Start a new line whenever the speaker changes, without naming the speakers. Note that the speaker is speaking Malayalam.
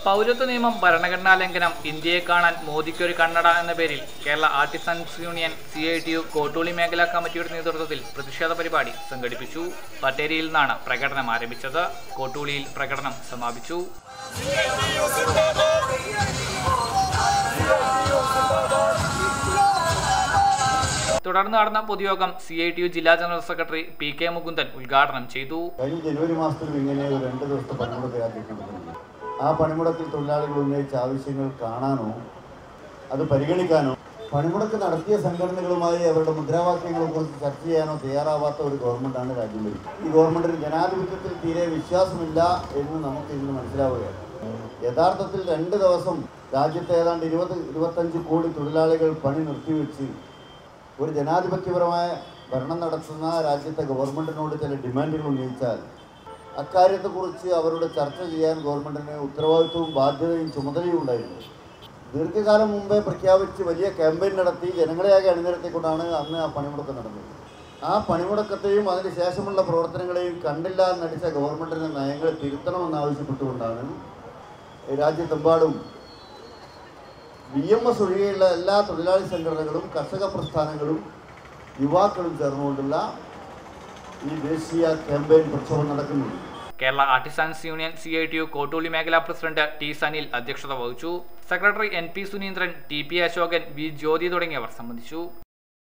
പൗരത്വ നിയമം ഭരണഘടനാ ലംഘനം, ഇന്ത്യയെ കാണാൻ മോദിക്കൊരു കണ്ണട എന്ന പേരിൽ Kerala artisans union CITU Kottooli മേഖലാ കമ്മിറ്റിയുടെ നേതൃത്വത്തിൽ പ്രതിഷേധ പരിപാടി സംഘടിപ്പിച്ചു. ബത്തേരിയിൽ നിന്നാണ് പ്രകടനം ആരംഭിച്ചത്. കോട്ടൂളിയിൽ പ്രകടനം സമാപിച്ചു. തുടർന്ന് നടന്ന പൊതുയോഗം CITU ജില്ലാ ജനറൽ സെക്രട്ടറി PK മുകുന്ദൻ ഉദ്ഘാടനം ചെയ്തു.
കഴിഞ്ഞ ജനുവരി മാസത്തിൽ ഇങ്ങനെ 2 ദിവസത്തെ പണിമുടക്ക് ആ പണിമുടക്കിൽ തൊഴിലാളികൾ ഉന്നയിച്ച ആവശ്യങ്ങൾ കാണാനോ അത് പരിഗണിക്കാനോ പണിമുടക്ക് നടത്തിയ സംഘടനകളുമായി അവരുടെ മുദ്രാവാക്യങ്ങളെ കുറിച്ച് ചർച്ച ചെയ്യാനോ തയ്യാറാവാത്ത ഒരു ഗവൺമെൻറ്റാണ് രാജ്യം ഭരിക്കുന്നത്. ഈ ഗവൺമെൻറ്റിന് ജനാധിപത്യത്തിൽ തീരെ വിശ്വാസമില്ല എന്ന് നമുക്ക് ഇന്ന് മനസ്സിലാവുകയാണ്. യഥാർത്ഥത്തിൽ 2 ദിവസം രാജ്യത്തെ ഏതാണ്ട് 20-25 കോടി തൊഴിലാളികൾ പണി നിർത്തിവെച്ച് ഒരു ജനാധിപത്യപരമായ ഭരണം നടത്തുന്ന രാജ്യത്തെ ഗവൺമെൻറ്റിനോട് ചില ഡിമാൻഡുകൾ ഉന്നയിച്ചാൽ അക്കാര്യത്തെക്കുറിച്ച് അവരുടെ ചർച്ച ചെയ്യാൻ ഗവൺമെൻറ്റിന് ഉത്തരവാദിത്വവും ബാധ്യതയും ചുമതലയും ഉണ്ടായിരുന്നു. ദീർഘകാലം മുമ്പേ പ്രഖ്യാപിച്ച് വലിയ ക്യാമ്പയിൻ നടത്തി ജനങ്ങളെയാകെ അണിനിരത്തിക്കൊണ്ടാണ് അന്ന് ആ പണിമുടക്ക് നടന്നത്. ആ പണിമുടക്കത്തെയും അതിന് ശേഷമുള്ള പ്രവർത്തനങ്ങളെയും കണ്ടില്ല എന്നടിച്ച ഗവൺമെൻറ്റിൻ്റെ നയങ്ങൾ തിരുത്തണമെന്നാവശ്യപ്പെട്ടുകൊണ്ടാണ് രാജ്യത്തെമ്പാടും BMS ഒഴികെയുള്ള എല്ലാ തൊഴിലാളി സംഘടനകളും കർഷക പ്രസ്ഥാനങ്ങളും യുവാക്കളും ചേർന്നുകൊണ്ടുള്ള ഈ ദേശീയ ക്യാമ്പയിൻ പ്രക്ഷോഭം നടക്കുന്നു.
Kerala artisans union CITU Kottooli മേഖലാ പ്രസിഡന്റ് T സനിൽ അധ്യക്ഷത വഹിച്ചു. Secretary NP Suneendran, TP Ashokan, V Jyothi തുടങ്ങിയവർ സംബന്ധിച്ചു.